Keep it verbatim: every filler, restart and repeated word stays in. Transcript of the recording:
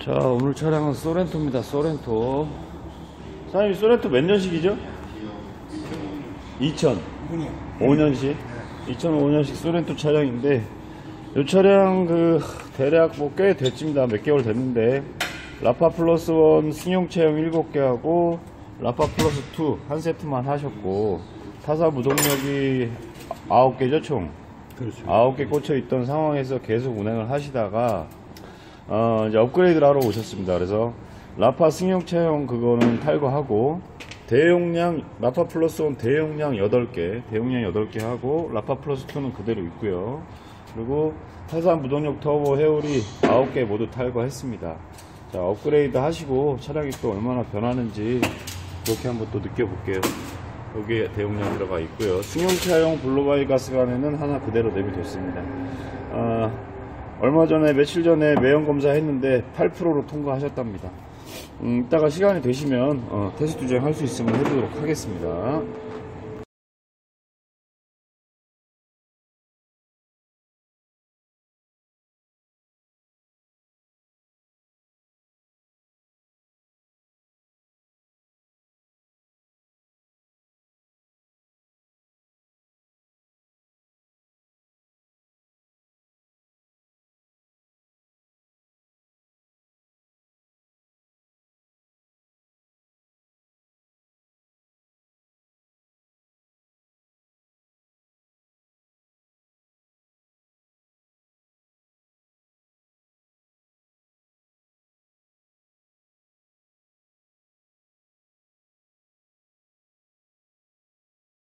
자, 오늘 차량은 소렌토입니다. 소렌토. 사장님, 소렌토 몇 년식이죠? 이천오 년식. 이천오 년식 소렌토 차량인데, 이 차량 그 대략 뭐 꽤 됐습니다. 몇 개월 됐는데, 라파 플러스 일 승용 체형 일곱 개 하고 라파 플러스 이 한 세트만 하셨고, 타사 무동력이 아홉 개죠 총. 그렇죠. 아홉 개 꽂혀 있던 상황에서 계속 운행을 하시다가 어, 이제 업그레이드를 하러 오셨습니다. 그래서 라파 승용 체형 그거는 탈거하고, 대용량 라파 플러스 일 대용량 여덟 개, 대용량 여덟 개 하고 라파 플러스 이는 그대로 있고요. 그리고 타사 무동력 터보 회오리 아홉 개 모두 탈거했습니다. 자, 업그레이드 하시고 차량이 또 얼마나 변하는지 그렇게 한번 또 느껴볼게요. 여기에 대용량 들어가 있고요. 승용차용 블루바이 가스관에는 하나 그대로 내비뒀습니다. 어, 얼마 전에 며칠 전에 매연 검사 했는데 팔 퍼센트로 통과하셨답니다. 음, 이따가 시간이 되시면 어, 테스트 주행 할 수 있으면 해보도록 하겠습니다.